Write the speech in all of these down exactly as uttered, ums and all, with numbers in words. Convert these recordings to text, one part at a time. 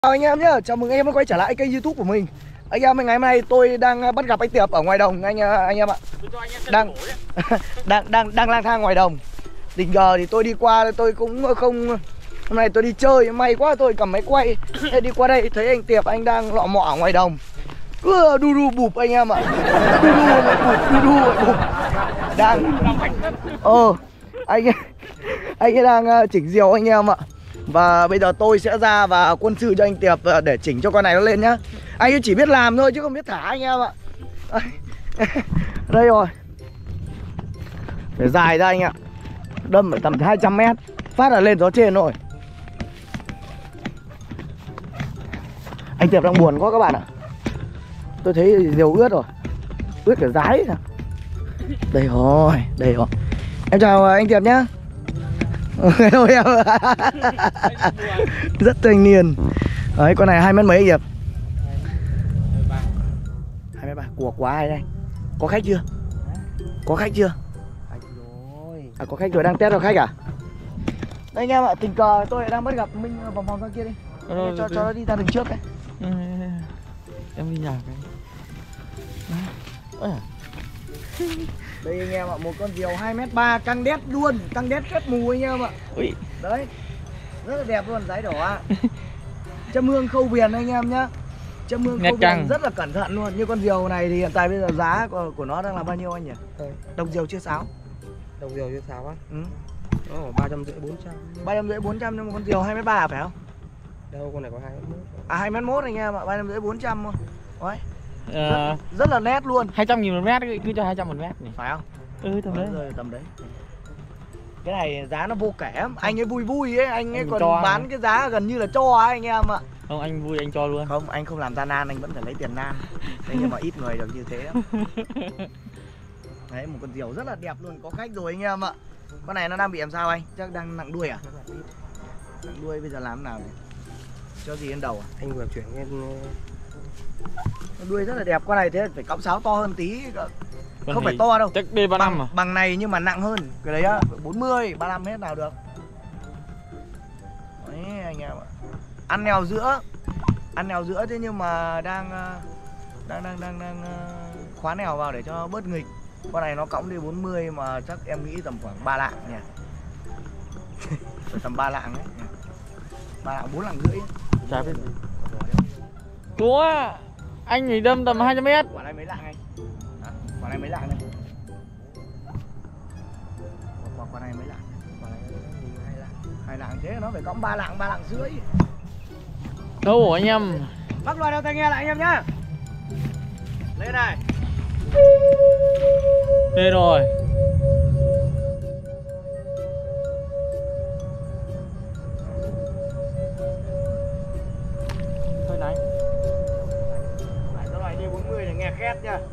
Chào anh em nhé, chào mừng anh em đã quay trở lại kênh YouTube của mình. Anh em, ngày hôm nay tôi đang bắt gặp anh Tiệp ở ngoài đồng anh anh em ạ. Đang đang đang đang lang thang ngoài đồng. Tình cờ thì tôi đi qua, tôi cũng không, hôm nay tôi đi chơi, may quá tôi cầm máy quay. Thế đi qua đây thấy anh Tiệp anh đang lọ mọ ở ngoài đồng, cứ đu đu bụp anh em ạ. Đu đu bụp, đu đu bụp. Đang Ờ anh anh ấy đang chỉnh diều anh em ạ. Và bây giờ tôi sẽ ra và quân sự cho anh Tiệp để chỉnh cho con này nó lên nhá. Anh ấy chỉ biết làm thôi chứ không biết thả anh em ạ. Đây rồi. Phải dài ra anh ạ. Đâm ở tầm hai trăm mét. Phát là lên gió trên rồi. Anh Tiệp đang buồn quá các bạn ạ. Tôi thấy diều ướt rồi. Ướt cả dái. Đây rồi, đây rồi. Em chào anh Tiệp nhá. Em rất thanh niên. Đấy, con này hai mét mấy anh Tiệp? Hai mét ba. Của quá ai đây? Có khách chưa? Có khách chưa? À, có khách rồi, đang test vào khách à? Đây anh em ạ, tình cờ tôi đang bắt gặp Minh vòng vòng ra kia đi. Cho, cho, cho nó đi ra đường trước đấy. Em đi nhà cái. Ôi à. Đây anh em ạ, một con diều hai mét ba căng đét luôn, căng đét khét mù anh em ạ. Ui. Đấy, rất là đẹp luôn, giấy đỏ. Châm hương khâu viền anh em nhá. Châm hương khâu viền rất là cẩn thận luôn. Như con diều này thì hiện tại bây giờ giá của, của nó đang là bao nhiêu anh nhỉ? Ừ. Đồng diều chưa sáo. Đồng diều chưa sáo á? Ừ. Nó khoảng ba trăm rưỡi bốn trăm. ba trăm rưỡi bốn trăm nhưng mà con diều hai mét ba phải không? Đâu, con này có hai mét một. À hai mét một anh em ạ, ba trăm rưỡi bốn trăm thôi. Đấy. À, rất, rất là nét luôn. hai trăm nghìn một mét, cứ cho hai trăm một mét này. Phải không? Ừ, tầm đấy. Rồi, tầm đấy. Cái này giá nó vô kể. Anh ấy vui vui ấy, anh ấy anh còn bán cái giá gần như là cho ấy, anh em ạ. Không, anh vui anh cho luôn. Không, anh không làm ra nan, anh vẫn phải lấy tiền nan. Thế nhưng mà ít người được như thế. Đấy, một con diều rất là đẹp luôn, có khách rồi anh em ạ. Con này nó đang bị làm sao anh? Chắc đang nặng đuôi à? Nặng đuôi bây giờ làm thế nào này? Cho gì lên đầu à? Anh vừa chuyển lên. Con đuôi rất là đẹp, con này thế phải cõng sáo to hơn tí. Không Con phải to đâu. Chắc D ba mươi lăm bằng, à? bằng này nhưng mà nặng hơn. Cái đấy á, bốn mươi, ba mươi lăm hết nào được. Đấy anh em ạ. Ăn nèo giữa. Ăn nèo giữa thế nhưng mà đang đang đang đang, đang khóa nèo vào để cho bớt nghịch. Con này nó cõng D bốn mươi mà chắc em nghĩ tầm khoảng ba lạng nhỉ. Tầm ba lạng đấy. ba lạng bốn lạng rưỡi. Chả biết. Có. Anh thì đâm tầm hai trăm mét. Quả này mấy lạng anh? Hả? Quả này mấy lạng này? Quả, quả này mấy lạng? Quả này hai lạng. Hai lạng thế nó phải cõng ba lạng, ba lạng rưỡi. Đâu anh em? Bắt loài đeo tai nghe lại anh em nhá. Lên này. Đây rồi. Thôi này. Lại cho loài D bốn mươi để nghe khét nha.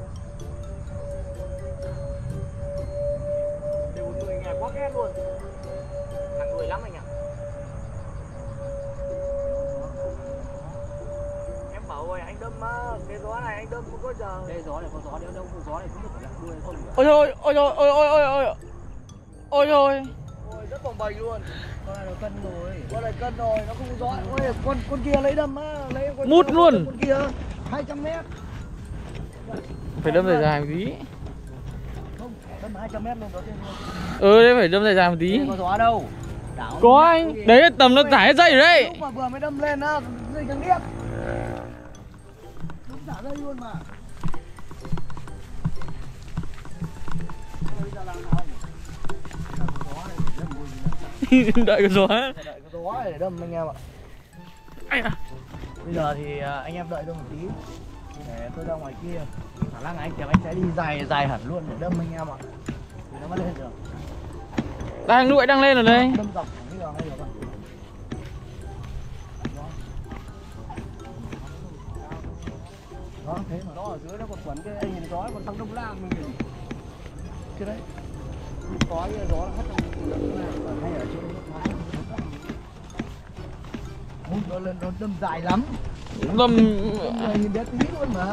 D bốn mươi nghe quá khét luôn. Nặng đuôi lắm anh ạ. Em bảo rồi anh đâm cái gió này anh đâm không có giờ. Đây gió này có gió, nếu đâu không gió này cũng được nặng đuôi không được. Ôi thôi, ôi thôi, ôi ôi ôi ôi. Ôi thôi. Ôi rất bồng bềnh luôn. Con này nó cân rồi. Con này cân rồi, nó không có gió. Ôi con con kia lấy đâm á, lấy con mút luôn. Con kia hai trăm mét. Phải đâm dài dài một tí. Không, đâm hai trăm mét luôn đó trên luôn. Ừ, đấy phải đâm dài dài một tí. Không có gió đâu. Đảo có anh, đấy tầm nó thải dây rồi đấy. Lúc mà vừa mới đâm lên á, dây càng điếc. Đúng thả dây luôn mà. Bây giờ làm nào anh? Đợi cái gió. Đợi cái gió để đâm anh em ạ. Bây giờ thì anh em đợi tôi một tí để tôi ra ngoài kia. Khả năng anh Tiệp anh sẽ đi dài dài hẳn luôn để đâm anh em ạ. Thì nó mới lên được. Đang lụi đang lên rồi đây. Đâm dọc bây giờ hay được không? Đó, thế mà nó ở dưới nó còn quẩn cái anh nhìn gió còn thằng Đông Lam mình nhìn. Cái đấy. Có cái gió nó hất trong Đông Lam hay ở trên nó lên nó đâm dài lắm. Đâm Nhìn bé tí luôn mà.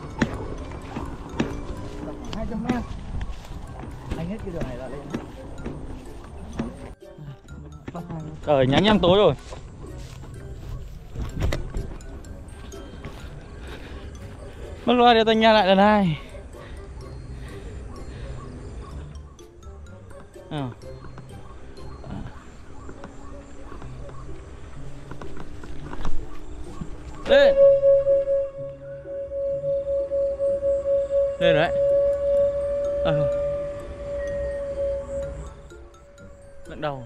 Tầm hai trăm mét. Anh hết cái đường này là lên. Ờ nhánh em tối rồi. Mất loa để tay nghe lại lần hai. À. Lên. Lên đấy. Ờ. Lận đầu.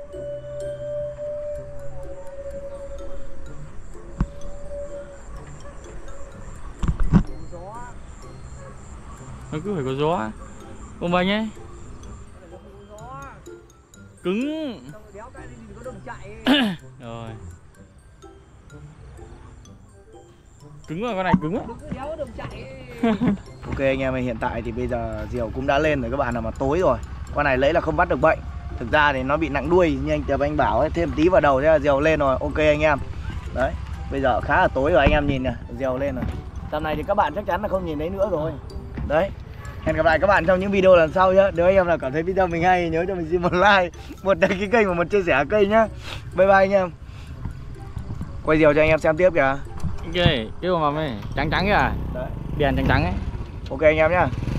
Nó cứ phải có gió. Ông bánh ấy. Cứng. Rồi. Cứng rồi, con này cứng á. Ok anh em ơi, hiện tại thì bây giờ diều cũng đã lên rồi các bạn, là mà tối rồi. Con này lấy là không bắt được bệnh. Thực ra thì nó bị nặng đuôi, như anh Tiệp anh bảo ấy, thêm tí vào đầu thế là diều lên rồi. Ok anh em. Đấy, bây giờ khá là tối rồi anh em nhìn nè, diều lên rồi. Tầm này thì các bạn chắc chắn là không nhìn thấy nữa rồi. Đấy. Hẹn gặp lại các bạn trong những video lần sau nhé. Nếu anh em nào cảm thấy video mình hay, nhớ cho mình xin một like, một đăng ký kênh và một chia sẻ kênh nhá. Bye bye anh em. Quay diều cho anh em xem tiếp kìa. Ok, cái con mầm này trắng trắng kìa. Đấy. Đèn trắng trắng ấy. Ok anh em nhá.